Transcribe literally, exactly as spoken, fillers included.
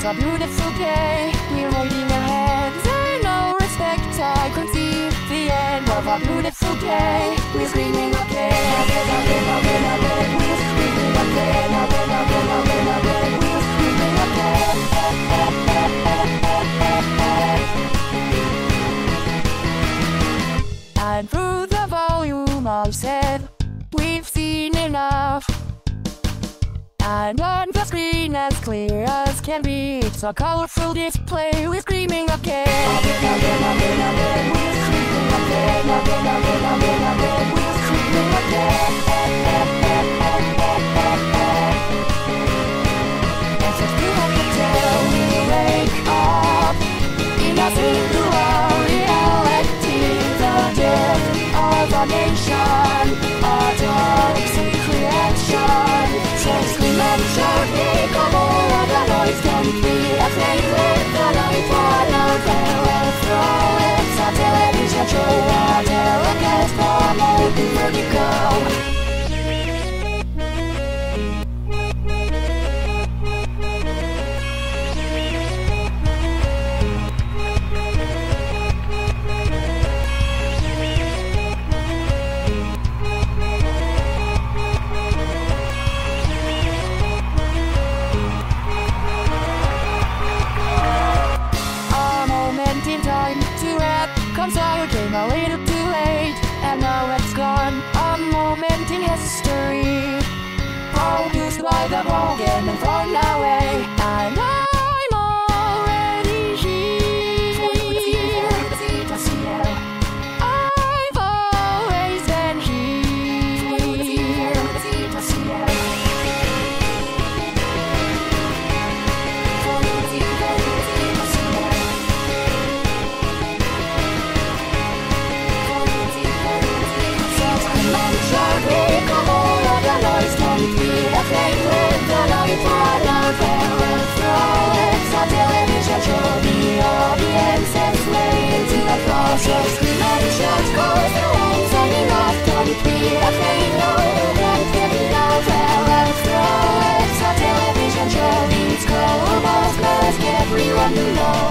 It's a beautiful day, we're holding our hands and no respect, I can see the end of a beautiful day. We're screaming again, again, again, again, again. We're screaming again, again, again, again, again. We're screaming again. And through the volume I've said, we've seen enough. And on the screen as clear as can be, it's a colorful display. We're screaming again, again, again, again, again. We're screaming again, again, again, again, again. We're screaming again. It's a beautiful day, we wake up in a singular reality. The death of a nation, a toxic reaction. Shout, make a more of the noise, don't be afraid, let the light fall out there. Throw it's a television show, a delicate form of vertigo. Comes all came a little too late, and now it's gone. A moment in history, produced by the broken and thrown away. And I'm already here. I've always been here. Just dimensions goes the lines hanging off. Don't be afraid, no, don't get it out there and throw. It's a television show, these global girls get everyone to know.